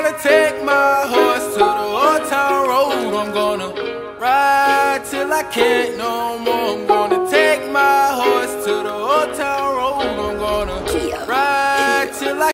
gonna take my horse to the old town road. I'm gonna ride till I can't no more. I'm gonna take my horse to the old town